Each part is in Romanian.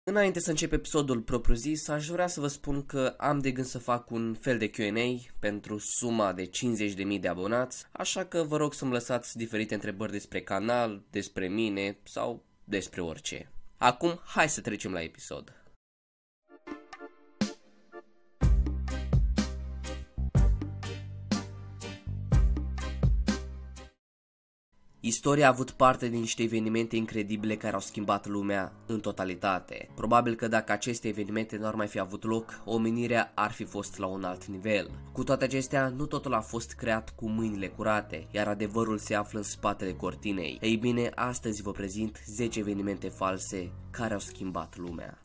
Înainte să încep episodul propriu-zis, aș vrea să vă spun că am de gând să fac un fel de Q&A pentru suma de 50.000 de abonați, așa că vă rog să-mi lăsați diferite întrebări despre canal, despre mine sau despre orice. Acum, hai să trecem la episod. Istoria a avut parte din niște evenimente incredibile care au schimbat lumea în totalitate. Probabil că dacă aceste evenimente nu ar mai fi avut loc, omenirea ar fi fost la un alt nivel. Cu toate acestea, nu totul a fost creat cu mâinile curate, iar adevărul se află în spatele cortinei. Ei bine, astăzi vă prezint 10 evenimente false care au schimbat lumea.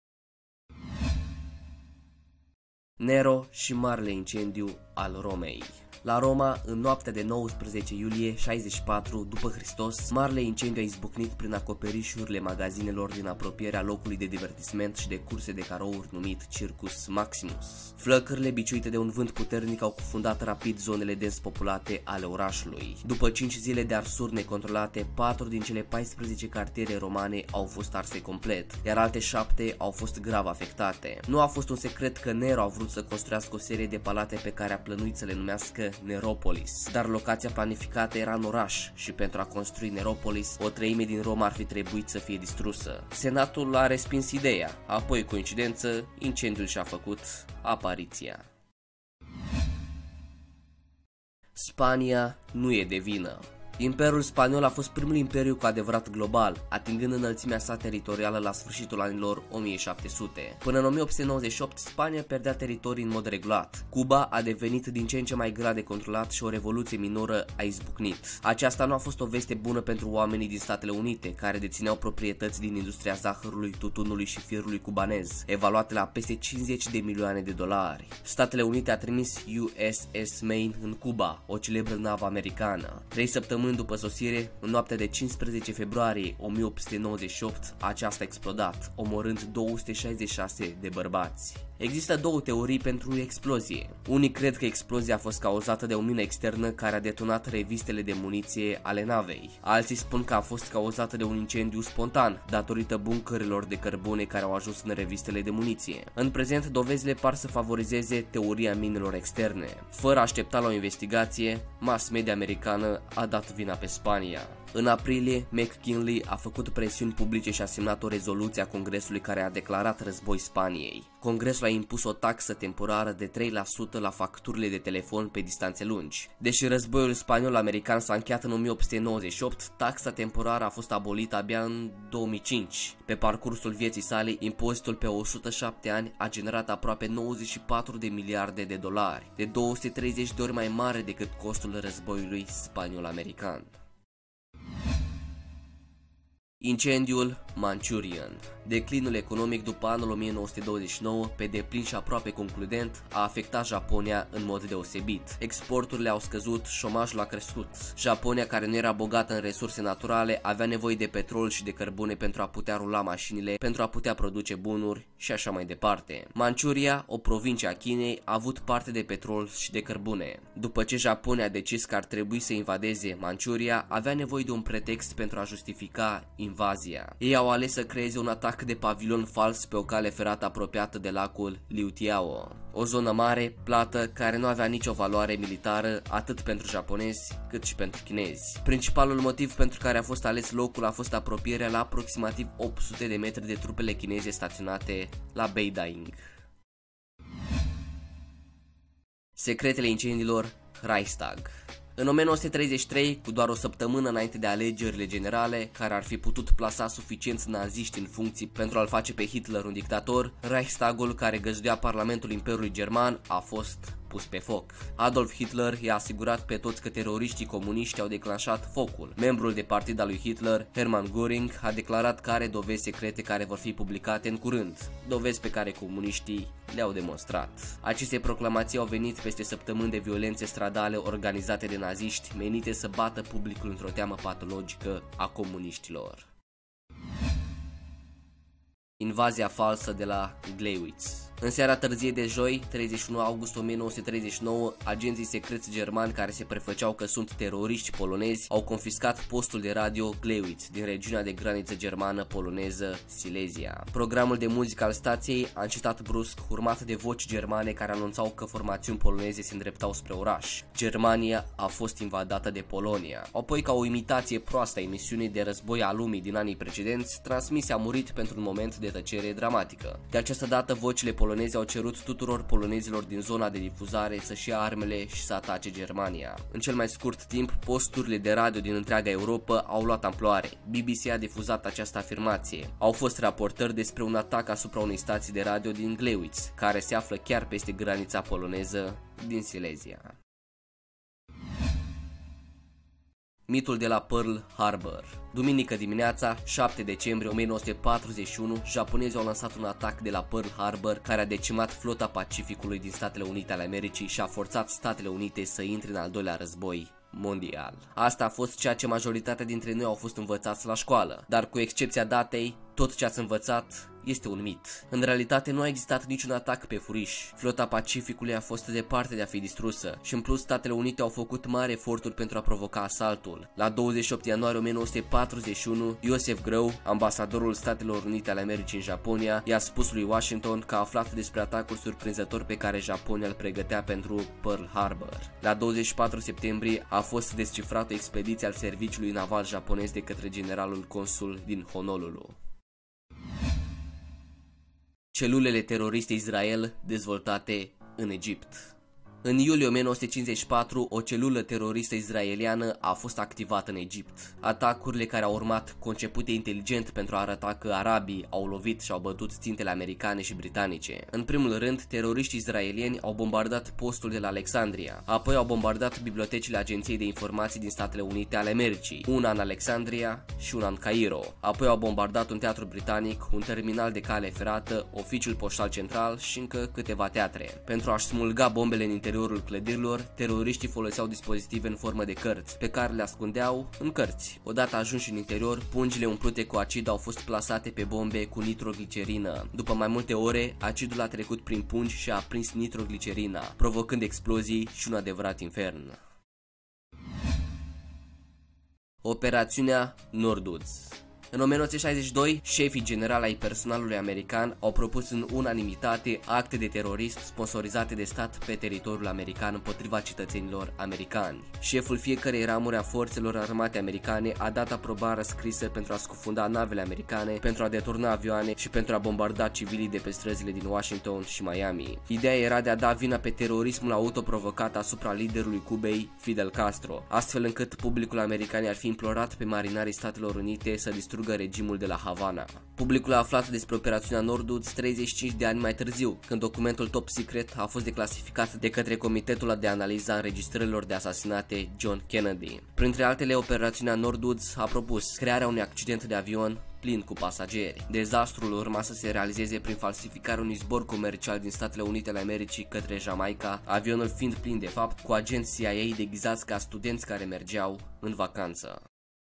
Nero și marele incendiu al Romei. La Roma, în noaptea de 19 iulie 64 după Hristos, marele incendiu a izbucnit prin acoperișurile magazinelor din apropierea locului de divertisment și de curse de carouri numit Circus Maximus. Flăcările biciuite de un vânt puternic au cufundat rapid zonele dens populate ale orașului. După 5 zile de arsuri necontrolate, 4 din cele 14 cartiere romane au fost arse complet, iar alte 7 au fost grav afectate. Nu a fost un secret că Nero a vrut să construiască o serie de palate pe care a plănuit să le numească Neropolis, dar locația planificată era în oraș și pentru a construi Neropolis, o treime din Roma ar fi trebuit să fie distrusă. Senatul a respins ideea, apoi, coincidență, incendiul și-a făcut apariția. Spania nu e de vină. Imperiul spaniol a fost primul imperiu cu adevărat global, atingând înălțimea sa teritorială la sfârșitul anilor 1700. Până în 1898, Spania pierdea teritorii în mod regulat. Cuba a devenit din ce în ce mai greu de controlat și o revoluție minoră a izbucnit. Aceasta nu a fost o veste bună pentru oamenii din Statele Unite, care dețineau proprietăți din industria zahărului, tutunului și fierului cubanez, evaluate la peste 50 de milioane de dolari. Statele Unite a trimis USS Maine în Cuba, o celebră navă americană. 3 săptămâni după sosire, în noaptea de 15 februarie 1898, aceasta a explodat, omorând 266 de bărbați. Există două teorii pentru explozie. Unii cred că explozia a fost cauzată de o mină externă care a detonat revistele de muniție ale navei. Alții spun că a fost cauzată de un incendiu spontan, datorită buncărilor de cărbune care au ajuns în revistele de muniție. În prezent, dovezile par să favorizeze teoria minelor externe. Fără a aștepta la o investigație, mass media americană a dat vina pe Spania. În aprilie, McKinley a făcut presiuni publice și a semnat o rezoluție a Congresului care a declarat război Spaniei. Congresul a impus o taxă temporară de 3% la facturile de telefon pe distanțe lungi. Deși războiul spaniol-american s-a încheiat în 1898, taxa temporară a fost abolită abia în 2005. Pe parcursul vieții sale, impozitul pe 107 ani a generat aproape 94 de miliarde de dolari, de 230 de ori mai mare decât costul războiului spaniol-american. Incendiul Manchurian. Declinul economic după anul 1929, pe deplin și aproape concludent, a afectat Japonia în mod deosebit. Exporturile au scăzut, șomajul a crescut. Japonia, care nu era bogată în resurse naturale, avea nevoie de petrol și de cărbune pentru a putea rula mașinile, pentru a putea produce bunuri și așa mai departe. Manchuria, o provincie a Chinei, a avut parte de petrol și de cărbune. După ce Japonia a decis că ar trebui să invadeze Manchuria, avea nevoie de un pretext pentru a justifica invazia. Ei au ales să creeze un atac de pavilion fals pe o cale ferată apropiată de lacul Liutiao, o zonă mare, plată, care nu avea nicio valoare militară atât pentru japonezi cât și pentru chinezi. Principalul motiv pentru care a fost ales locul a fost apropierea la aproximativ 800 de metri de trupele chineze staționate la Beiding. Secretele incendiilor Reichstag. În 1933, cu doar o săptămână înainte de alegerile generale, care ar fi putut plasa suficienți naziști în funcții pentru a-l face pe Hitler un dictator, Reichstagul, care găzduia Parlamentul Imperiului German, a fost pus pe foc. Adolf Hitler i-a asigurat pe toți că teroriștii comuniști au declanșat focul. Membrul de partid al lui Hitler, Hermann Göring, a declarat că are dovezi secrete care vor fi publicate în curând, dovezi pe care comuniștii le-au demonstrat. Aceste proclamații au venit peste săptămâni de violențe stradale organizate de naziști, menite să bată publicul într-o teamă patologică a comuniștilor. Invazia falsă de la Gleiwitz. În seara târzie de joi, 31 august 1939, agenții secreți germani care se prefăceau că sunt teroriști polonezi au confiscat postul de radio Glewitz din regiunea de graniță germană-poloneză Silesia. Programul de muzică al stației a încetat brusc, urmat de voci germane care anunțau că formațiuni poloneze se îndreptau spre oraș. Germania a fost invadată de Polonia. Apoi, ca o imitație proastă a emisiunii de război a lumii din anii precedenți, transmisia a murit pentru un moment de tăcere dramatică. De această dată, vocile poloneze au cerut tuturor polonezilor din zona de difuzare să-și ia armele și să atace Germania. În cel mai scurt timp, posturile de radio din întreaga Europa au luat amploare. BBC a difuzat această afirmație. Au fost raportări despre un atac asupra unei stații de radio din Glewitz, care se află chiar peste granița poloneză din Silesia. Mitul de la Pearl Harbor. Duminică dimineața, 7 decembrie 1941, japonezii au lansat un atac de la Pearl Harbor care a decimat flota Pacificului din Statele Unite ale Americii și a forțat Statele Unite să intre în al doilea război mondial. Asta a fost ceea ce majoritatea dintre noi au fost învățați la școală, dar cu excepția datei, tot ce ați învățat este un mit. În realitate nu a existat niciun atac pe furiș. Flota Pacificului a fost departe de a fi distrusă și în plus Statele Unite au făcut mari eforturi pentru a provoca asaltul. La 28 ianuarie 1941, Joseph Grau, ambasadorul Statelor Unite ale Americii în Japonia, i-a spus lui Washington că a aflat despre atacul surprinzător pe care Japonia îl pregătea pentru Pearl Harbor. La 24 septembrie a fost descifrată expediția al serviciului naval japonez de către generalul consul din Honolulu. Celulele teroriste Israel dezvoltate în Egipt. În iulie 1954, o celulă teroristă israeliană a fost activată în Egipt. Atacurile care au urmat, concepute inteligent pentru a arăta că arabii au lovit și au bătut țintele americane și britanice. În primul rând, teroriștii israelieni au bombardat postul de la Alexandria, apoi au bombardat bibliotecile Agenției de Informații din Statele Unite ale Americii, una în Alexandria și una în Cairo. Apoi au bombardat un teatru britanic, un terminal de cale ferată, oficiul poștal central și încă câteva teatre. Pentru a-și smulga bombele în interiorul clădirilor, teroriștii foloseau dispozitive în formă de cărți, pe care le ascundeau în cărți. Odată ajunși în interior, pungile umplute cu acid au fost plasate pe bombe cu nitroglicerină. După mai multe ore, acidul a trecut prin pungi și a aprins nitroglicerina, provocând explozii și un adevărat infern. Operațiunea Norduz. În 1962, șefii generali ai personalului american au propus în unanimitate acte de terorism sponsorizate de stat pe teritoriul american împotriva cetățenilor americani. Șeful fiecărei ramuri a forțelor armate americane a dat aprobarea scrisă pentru a scufunda navele americane, pentru a deturna avioane și pentru a bombarda civilii de pe străzile din Washington și Miami. Ideea era de a da vina pe terorismul autoprovocat asupra liderului Cubei, Fidel Castro, astfel încât publicul american ar fi implorat pe marinarii Statelor Unite să distrugă regimul de la Havana. Publicul a aflat despre operațiunea Norduz 35 de ani mai târziu, când documentul top secret a fost declasificat de către Comitetul de Analiză a Înregistrărilor de Asasinate John Kennedy. Printre altele, operațiunea Norduz a propus crearea unui accident de avion plin cu pasageri. Dezastrul urma să se realizeze prin falsificarea unui zbor comercial din Statele Unite ale Americii către Jamaica, avionul fiind plin de fapt cu agenți CIA deghizați ca studenți care mergeau în vacanță.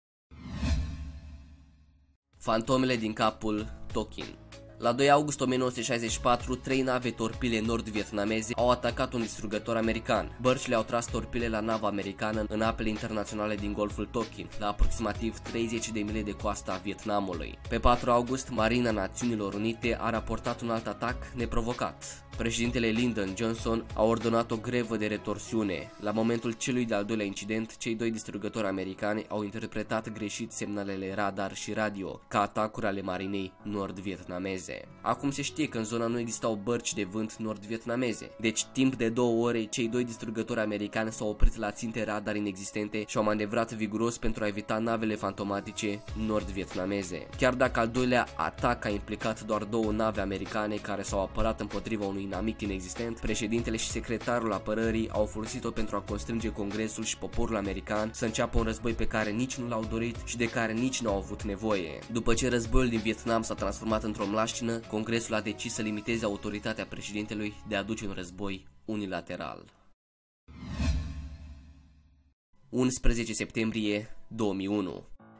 Fantomele din capul Tokin. La 2 august 1964, 3 nave torpile nord-vietnameze au atacat un distrugător american. Bărcile au tras torpile la nava americană în apele internaționale din Golful Tonkin, la aproximativ 30 de mile de coasta Vietnamului. Pe 4 august, Marina Națiunilor Unite a raportat un alt atac neprovocat. Președintele Lyndon Johnson a ordonat o grevă de retorsiune. La momentul celui de-al doilea incident, cei doi distrugători americani au interpretat greșit semnalele radar și radio ca atacuri ale marinei nord-vietnameze. Acum se știe că în zona nu existau bărci de vânt nord-vietnameze, deci timp de 2 ore cei doi distrugători americani s-au oprit la ținte radar inexistente și au manevrat viguros pentru a evita navele fantomatice nord-vietnameze. Chiar dacă al doilea atac a implicat doar 2 nave americane care s-au apărat împotriva unui inamic inexistent, președintele și secretarul apărării au folosit-o pentru a constrânge Congresul și poporul american să înceapă un război pe care nici nu l-au dorit și de care nici nu au avut nevoie. După ce războiul din Vietnam s-a transformat într-o mlaștină, Congresul a decis să limiteze autoritatea președintelui de a duce un război unilateral. 11 septembrie 2001.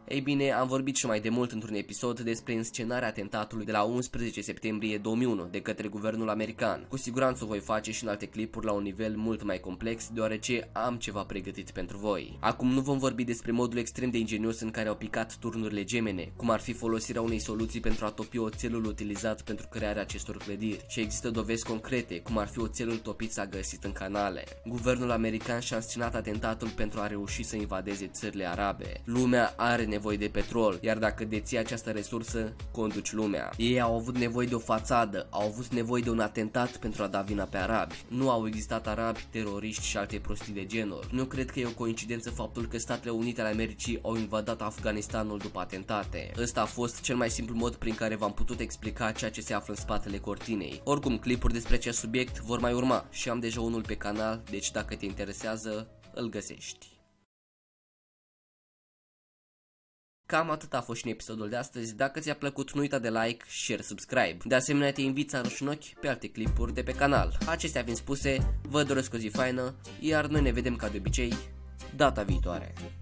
Ei bine, am vorbit și mai de mult într-un episod despre înscenarea atentatului de la 11 septembrie 2001 de către guvernul american. Cu siguranță o voi face și în alte clipuri la un nivel mult mai complex, deoarece am ceva pregătit pentru voi. Acum nu vom vorbi despre modul extrem de ingenios în care au picat turnurile gemene, cum ar fi folosirea unei soluții pentru a topi oțelul utilizat pentru crearea acestor clădiri, și există dovezi concrete, cum ar fi oțelul topit s-a găsit în canale. Guvernul american și-a înscenat atentatul pentru a reuși să invadeze țările arabe. Lumea are nevoie de petrol, iar dacă deții această resursă, conduci lumea. Ei au avut nevoie de o fațadă, au avut nevoie de un atentat pentru a da vina pe arabi. Nu au existat arabi, teroriști și alte prostii de genuri. Nu cred că e o coincidență faptul că Statele Unite ale Americii au invadat Afganistanul după atentate. Ăsta a fost cel mai simplu mod prin care v-am putut explica ceea ce se află în spatele cortinei. Oricum, clipuri despre acest subiect vor mai urma și am deja unul pe canal, deci dacă te interesează, îl găsești. Cam atât a fost și în episodul de astăzi. Dacă ți-a plăcut, nu uita de like, share, subscribe. De asemenea, te invit să arunci un ochi pe alte clipuri de pe canal. Acestea fiind spuse, vă doresc o zi faină, iar noi ne vedem ca de obicei data viitoare.